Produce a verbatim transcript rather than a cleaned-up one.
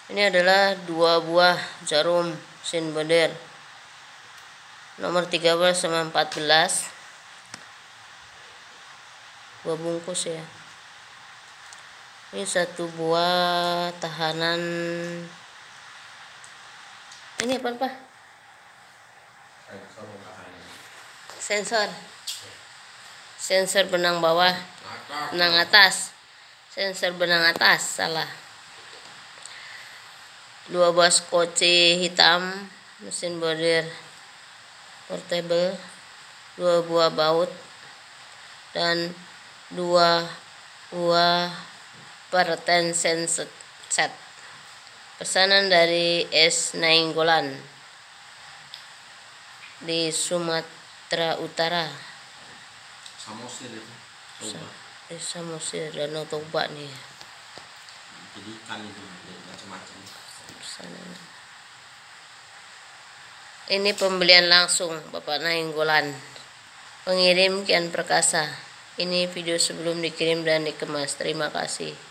Ini adalah dua buah jarum Sinbender nomor tiga belas sama empat belas, dua bungkus ya. Ini satu buah tahanan. Ini apa pak? Sensor. Sensor benang bawah, benang atas. Sensor benang atas, salah. Dua buah skoci hitam, mesin bordir portable, dua buah baut, dan dua buah pertension set. Pesanan dari S Nainggolan di Sumatera Utara. Samosir itu. Toba. Di Samosir Danau Toba nih. Jadi ikan itu macam-macam. Ini pembelian langsung Bapak Nainggolan. Pengirim Kian Perkasa. Ini video sebelum dikirim dan dikemas. Terima kasih.